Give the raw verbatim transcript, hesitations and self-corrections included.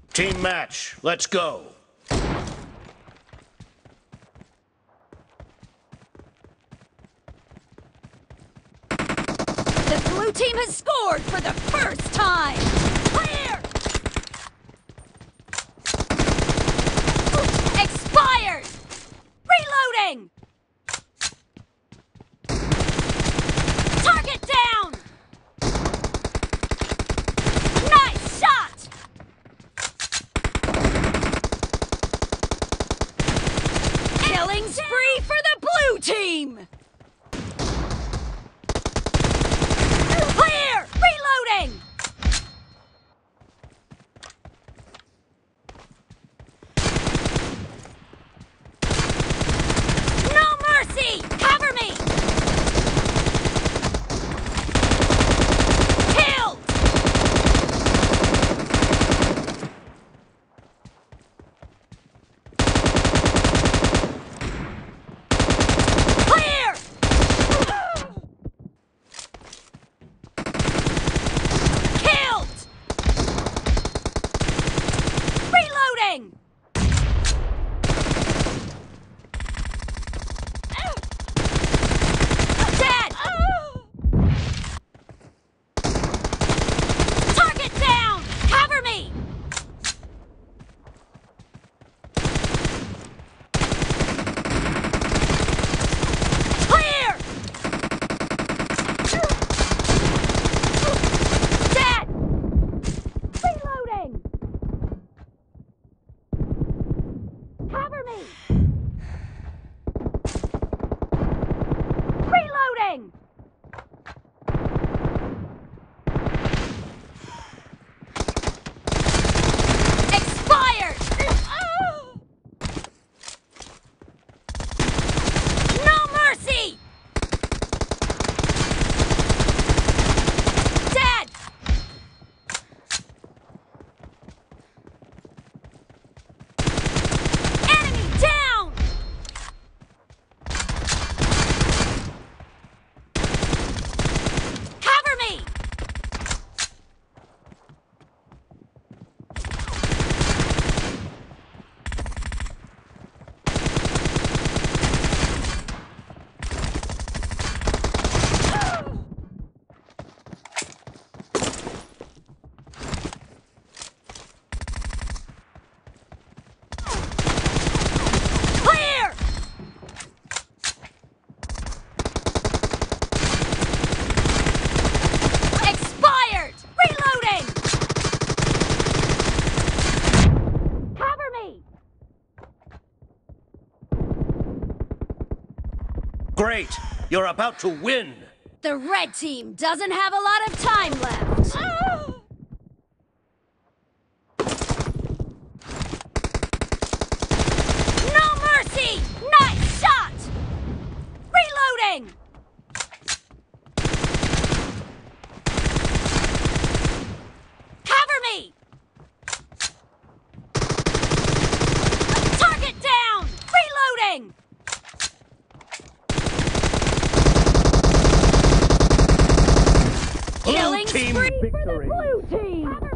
Team match, let's go. The blue team has scored for the first time! Clear! Expired! Reloading! Target down! Nice shot! Killing spree for the blue team! Clear! Reloading! No mercy! Cover me! Killed! Clear! Killed! Reloading! Dead! Target down! Cover me! Clear! Dead! Reloading! Cover me! Reloading! Expired! No mercy! Dead! Enemy down! Cover me! Clear! Expired! Reloading! Cover me! Great, you're about to win. The red team doesn't have a lot of time left. No mercy! Nice shot! Reloading! Cover me! Target down! Reloading! Blue Killing team spree for the victory. blue team!